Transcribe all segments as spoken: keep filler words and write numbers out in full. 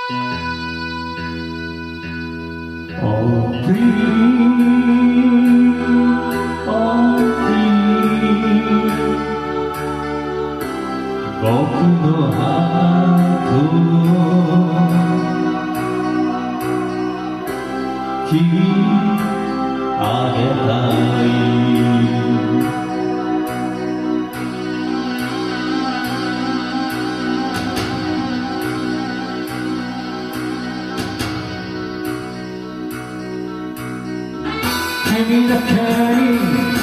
Oh please, oh please 僕のハートを切り上げたい君だけに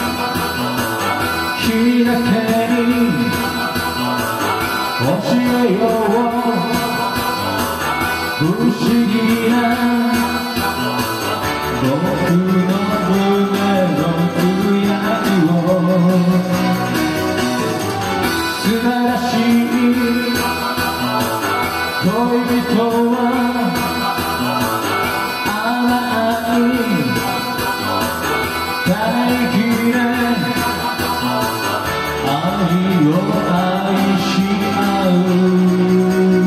君だけに教えよう不思議な僕の胸のつやを素晴らしい恋人は甘い大嫌い愛を愛し合う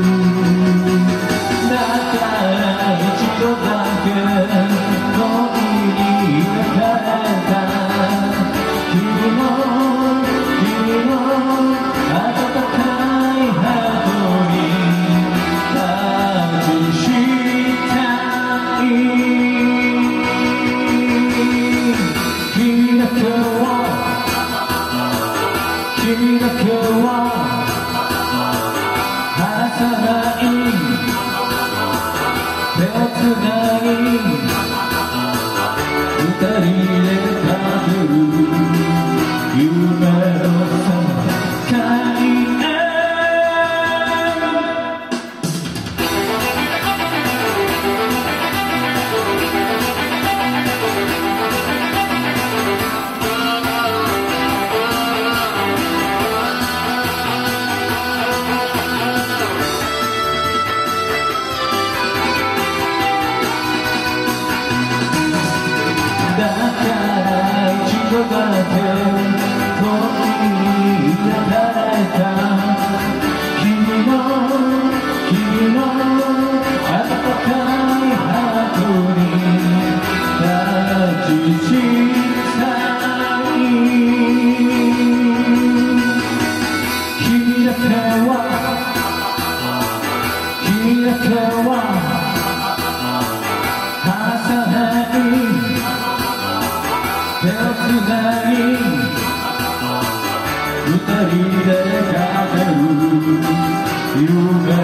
だから一度だけ恋に抱かれた君の君の温かいハートにタッチしたい君だけは君だけは離さない手をつなぎ二人で旅る夢の世界へだから一度だけ恋に抱かれた君の君の温かいハートにタッチしたい君だけは君だけは離さない手をつなぎ二人で語る夢